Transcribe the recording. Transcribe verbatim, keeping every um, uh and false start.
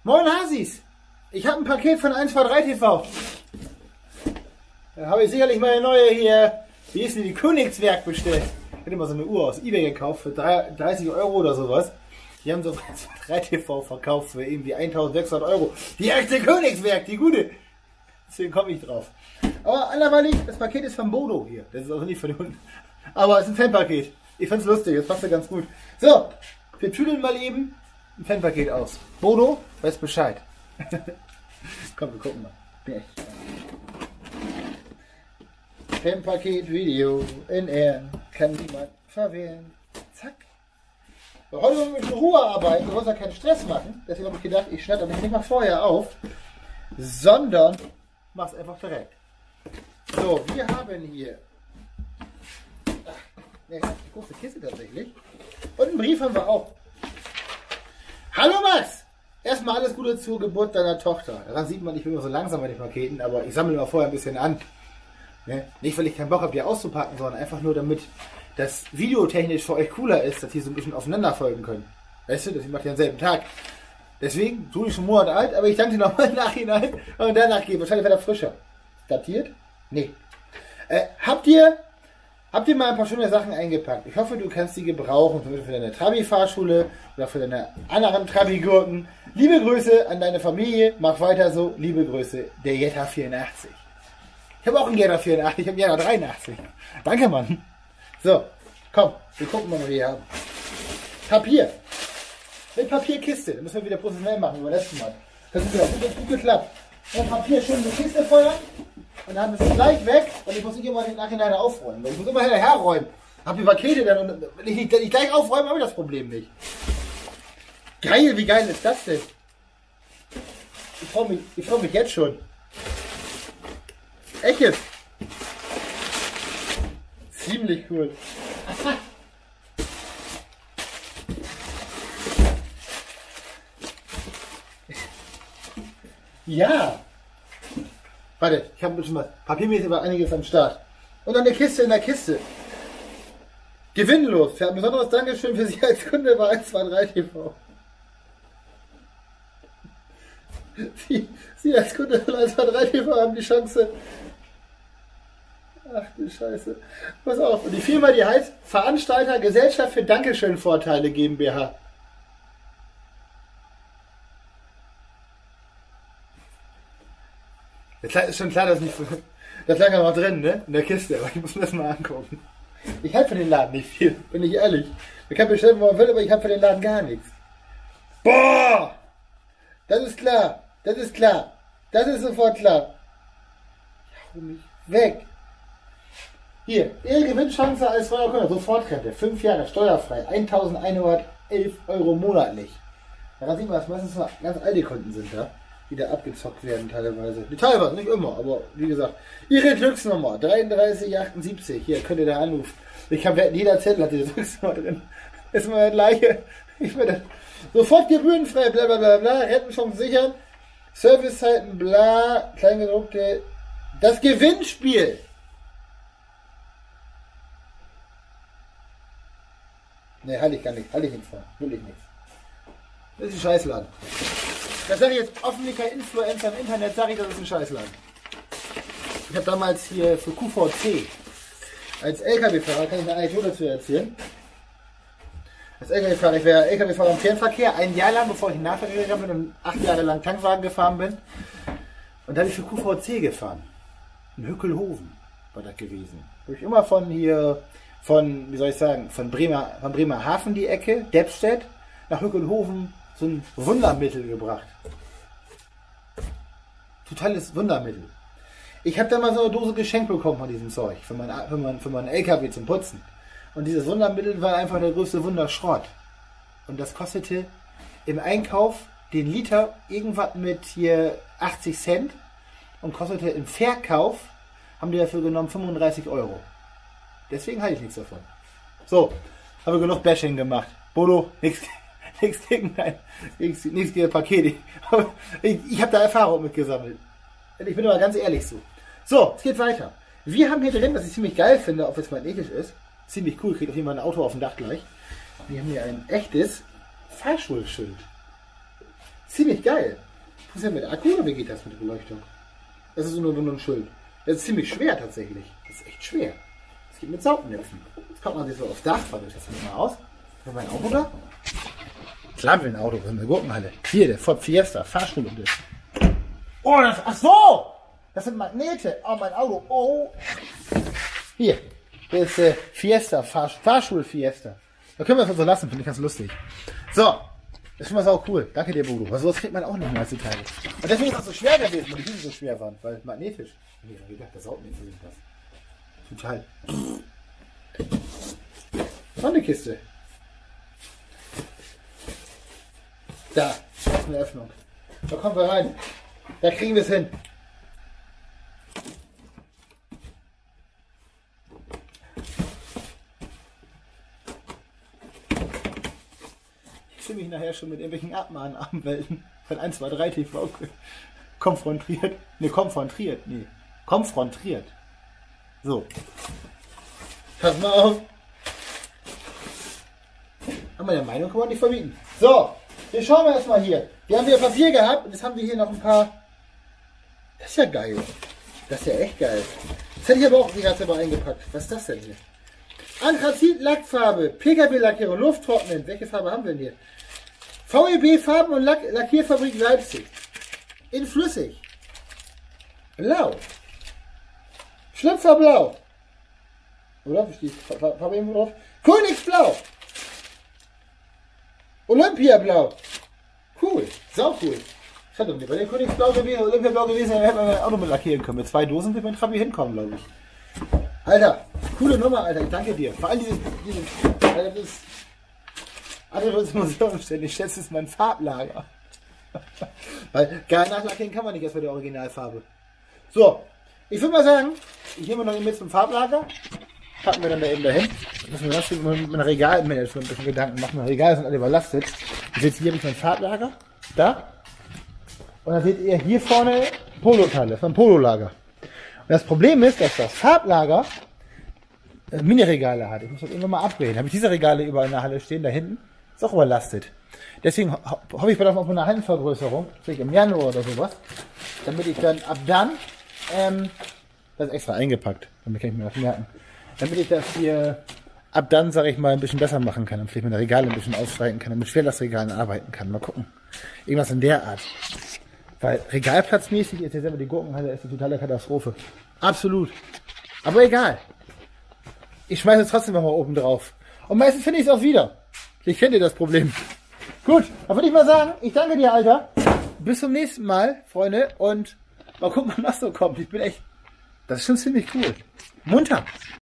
Moin Hasis! Ich habe ein Paket von eins zwei drei T V. Da habe ich sicherlich meine neue hier, wie ist denn die, Königswerk bestellt. Ich hätte mal so eine Uhr aus eBay gekauft für dreißig Euro oder sowas. Die haben so eins zwei drei T V verkauft für irgendwie eintausendsechshundert Euro. Die echte Königswerk, die gute. Deswegen komme ich drauf. Aber anderweitig, das Paket ist von Bodo hier. Das ist also nicht von den Hunden. Aber es ist ein Fanpaket. Ich finde es lustig, das passt ja ganz gut. So, wir tüdeln mal eben ein Fanpaket aus. Bodo, weiß Bescheid. Komm, wir gucken mal. Bin echt gespannt. Fanpaket Video in Ehren. Kann niemand verwehren. Zack. So, heute wollen wir mit Ruhe arbeiten. Du musst ja keinen Stress machen. Deswegen habe ich gedacht, ich schneide mich nicht mal vorher auf, sondern mach's einfach direkt. So, wir haben hier eine große Kiste tatsächlich. Und einen Brief haben wir auch. Hallo Max! Erstmal alles Gute zur Geburt deiner Tochter. Daran sieht man, ich bin immer so langsam bei den Paketen, aber ich sammle immer vorher ein bisschen an. Ne? Nicht, weil ich keinen Bock habe, die auszupacken, sondern einfach nur, damit das videotechnisch für euch cooler ist, dass die so ein bisschen aufeinander folgen können. Weißt du, das macht ja am selben Tag. Deswegen, du bist schon einen Monat alt, aber ich danke dir nochmal im Nachhinein und danach geht. Wahrscheinlich wird er frischer. Datiert? Nee. Äh, habt ihr Habt ihr mal ein paar schöne Sachen eingepackt? Ich hoffe, du kannst die gebrauchen, für deine Trabi-Fahrschule oder für deine anderen Trabi-Gurken. Liebe Grüße an deine Familie, mach weiter so. Liebe Grüße, der Jetta vierundachtzig. Ich habe auch einen Jetta vierundachtzig, ich habe einen Jetta dreiundachtzig. Danke, Mann. So, komm, wir gucken mal, was wir hier haben. Papier. Mit Papierkiste. Da müssen wir wieder professionell machen, wie beim letzten Mal. Das ist wieder gut, gut geklappt. Und Papier schön in die Kiste feuern. Und dann ist es gleich weg und ich muss nicht immer im Nachhinein aufräumen. Weil ich muss immer hinterher räumen. Hab die Pakete dann und wenn ich nicht, nicht gleich aufräume, habe ich das Problem nicht. Geil, wie geil ist das denn? Ich freue mich, ich freue mich jetzt schon. Echt jetzt? Ziemlich cool. Ja. Warte, ich habe schon mal papiermäßig war einiges am Start. Und dann eine Kiste in der Kiste. Gewinnlos. Für ein besonderes Dankeschön für Sie als Kunde bei eins zwei drei T V. Sie, Sie als Kunde von eins zwei drei T V haben die Chance. Ach du Scheiße. Pass auf. Und die Firma, die heißt Veranstalter Gesellschaft für Dankeschön-Vorteile GmbH. Jetzt ist schon klar, dass nicht. Das lag ja noch drin, ne? In der Kiste, aber ich muss mir das mal angucken. Ich halte für den Laden nicht viel, bin ich ehrlich. Man kann bestellen, wo man will, aber ich habe für den Laden gar nichts. Boah! Das ist klar. Das ist klar. Das ist sofort klar. Ich hau mich weg. Hier, Ihre Gewinnchance als freier Kunde. Sofortrente. fünf Jahre steuerfrei. eintausendeinhundertelf Euro monatlich. Daran sieht man, dass meistens noch ganz alte Kunden sind da. Die da abgezockt werden teilweise. Die teilweise, nicht immer, aber wie gesagt. Ihre Glücksnummer dreiunddreißig achtundsiebzig. Hier könnt ihr da anrufen. Ich habe jeder Zettel hat diese Glücksnummer drin. Ist immer das gleiche. Ich werde sofort gebührenfrei, bla bla bla bla. Rentenchance sichern. Servicezeiten, bla. Kleingedruckte. Das Gewinnspiel. Ne, halte ich gar nicht. Halte ich nichts von. Will ich nichts. Das ist ein Scheißladen. Das sage ich jetzt öffentlich kein Influencer im Internet, sage ich, das ist ein Scheißladen. Ich habe damals hier für Q V C als L K W-Fahrer, kann ich eine Anekdote dazu erzählen. Als L K W-Fahrer, ich wäre L K W-Fahrer im Fernverkehr, ein Jahr lang, bevor ich in den Nahverkehr gegangen bin und acht Jahre lang Tankwagen gefahren bin. Und da habe ich für Q V C gefahren. In Hückelhoven war das gewesen. Habe ich immer von hier, von, wie soll ich sagen, von Bremer, von Bremerhaven die Ecke, Deppstedt, nach Hückelhoven so ein Wundermittel gebracht. Totales Wundermittel. Ich habe da mal so eine Dose geschenkt bekommen von diesem Zeug, für meinen, für meinen, für meinen L K W zum Putzen. Und dieses Wundermittel war einfach der größte Wunderschrott. Und das kostete im Einkauf den Liter irgendwas mit hier achtzig Cent und kostete im Verkauf, haben die dafür genommen, fünfunddreißig Euro. Deswegen halte ich nichts davon. So, habe genug Bashing gemacht. Bodo, nichts. Nichts gegen, nein, nichts, nichts gegen Pakete. Ich, ich habe da Erfahrung mitgesammelt. Ich bin aber ganz ehrlich so. So, es geht weiter. Wir haben hier drin, was ich ziemlich geil finde, auch wenn es magnetisch ist, ziemlich cool, kriegt auf jeden Fall ein Auto auf dem Dach gleich. Wir haben hier ein echtes Fahrschulschild. Ziemlich geil. Ist das mit Akku oder wie geht das mit der Beleuchtung? Das ist nur, nur ein Schild. Das ist ziemlich schwer tatsächlich. Das ist echt schwer. Das geht mit Saugnäpfen. Jetzt kommt man sich so aufs Dach, fahre ich das mal aus. Für mein Auto da? Klar, will ein Auto, in der Gurkenhalle. Hier, der Ford Fiesta, Fahrstuhl und das. Oh, das, ach so! Das sind Magnete. Oh, mein Auto. Oh. Hier. Das ist äh, Fiesta, Fahr Fahrstuhl Fiesta. Da können wir das so lassen, finde ich ganz lustig. So. Das ist schon mal sau cool. Danke dir, Bodo. Weil sowas kriegt man auch nicht mehr als die Teile. Und deswegen ist das so schwer gewesen, weil die Düsen so schwer waren. Weil magnetisch. Nee, ich hab gedacht, das Saugnäpfe sind das. Total. Noch eine Kiste. Da. Das ist eine Öffnung. Da kommen wir rein. Da kriegen wir es hin. Ich sehe mich nachher schon mit irgendwelchen Abmahnanwälten von eins zwei drei T V konfrontiert. Ne, konfrontiert. Nee. Konfrontiert. So. Pass mal auf. An meiner Meinung kann man nicht verbieten. So. Jetzt schauen wir erstmal hier. Wir haben hier Papier gehabt und jetzt haben wir hier noch ein paar. Das ist ja geil. Das ist ja echt geil. Das hätte ich aber auch die ganze Mal eingepackt. Was ist das denn hier? Anthrazit, Lackfarbe, P K W-Lackierung, lufttrocknend. Welche Farbe haben wir denn hier? V E B Farben- und Lack Lackierfabrik Leipzig. In flüssig. Blau. Schlüpferblau. Oder? Steht Farbe irgendwo drauf? Königsblau. Olympiablau. Cool. Sau cool. Ich hatte nicht bei der Königsblau gewesen, Olympiablau gewesen, dann hätte man ein Auto mit lackieren können. Mit zwei Dosen wird man Trabi hinkommen, glaube ich. Alter, coole Nummer, Alter. Ich danke dir. Vor allem dieses, dieses, Alter, das ist, Alter, das Museum stellen. Ich schätze, es ist mein Farblager. Weil geil nachlackieren kann man nicht erst bei der Originalfarbe. So, ich würde mal sagen, ich nehme noch mit zum Farblager. Packen wir dann da eben dahin. Müssen wir das mit einem Regal mir jetzt ein bisschen Gedanken machen. Regal sind alle überlastet. Ihr seht, hier habe ich mein Farblager. Da. Und dann seht ihr hier vorne Poloteile. Das ist ein Pololager. Und das Problem ist, dass das Farblager äh, Mini-Regale hat. Ich muss das irgendwann mal upgraden. Habe ich diese Regale überall in der Halle stehen, da hinten. Ist auch überlastet. Deswegen ho hoffe ich auf eine Hallenvergrößerung. Vielleicht im Januar oder sowas. Damit ich dann ab dann, ähm, das ist extra eingepackt. Damit kann ich mir das merken. Damit ich das hier ab dann, sage ich mal, ein bisschen besser machen kann und vielleicht meine Regale ein bisschen ausstreiten kann und mit Schwerlastregalen arbeiten kann. Mal gucken. Irgendwas in der Art. Weil regalplatzmäßig ist jetzt immer die Gurkenhalle ist eine totale Katastrophe. Absolut. Aber egal. Ich schmeiße es trotzdem nochmal oben drauf. Und meistens finde ich es auch wieder. Ich kenne dir das Problem. Gut, dann würde ich mal sagen, ich danke dir, Alter. Bis zum nächsten Mal, Freunde. Und mal gucken, was noch so kommt. Ich bin echt... Das ist schon ziemlich cool. Munter.